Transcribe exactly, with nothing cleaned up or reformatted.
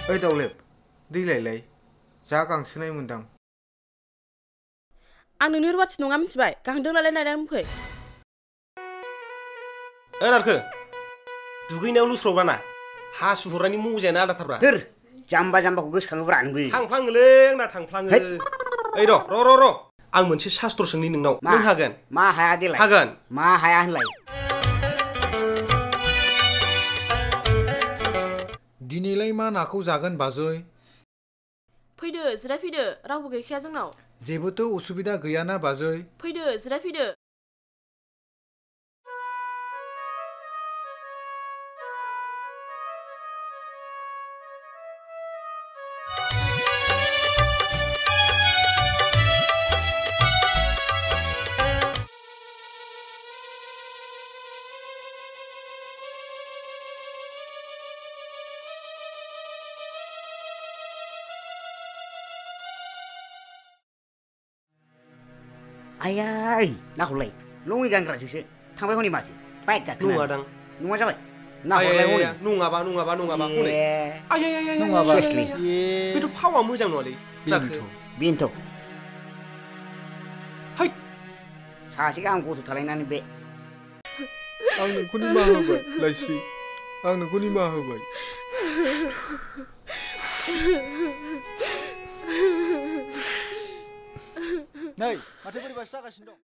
ओइ दावलेब दै लायलाय जा गांसोनाय मोनदां आं नोंनि रुवाथि नङा मिथिबाय गांदों लालाय नायनानै फै ओ नारखो दुगैनायाव लुस्रबाना हासु हरनायनि मजायानो आलादाथारब्रा दोर जाम्बा जाम्बाखौ गोसोखाङोब्रा नोंबो थांफ्लाङोलै आंना थांफ्लाङो ओइ र' र' र' र' आं मोनसे शास्त्र सोंनि नोंनाव नों हागोन मा हाया देलाय हागोन मा हाया होनलाय दिनैलाय मा नाखौ जागोन बाजै फैदो जिरायफैदो रावबो गैखाया जोंनाव जेबोथ' उसुबिदा गैयाना बाजै फैदो जिरायफैदो आयै नाहरलाय लङै गानग्रासोसो थांबाय हनै माथो बाइक गाखोना नङा दां नङा जाबाय नाहरलाय हनै नङाबा नङाबा नङाबा हनै आयै आयै नङाबा बेथ' फावा मोजां नङालै बेनोथ' है सासे गाहाम गथ' थालायनानै बे आं नोंखौ निमाहा होबाय लायस्रि आं नोंखौ निमाहा होबाय नै माथो बोरैबासो जागासिनो दं